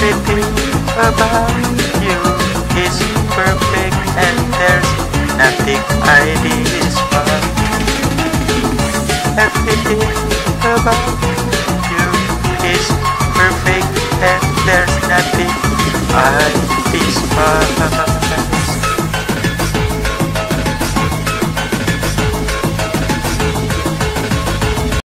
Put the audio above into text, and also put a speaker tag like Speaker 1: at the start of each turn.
Speaker 1: Everything about you is perfect and there's nothing I despise. Everything about you is perfect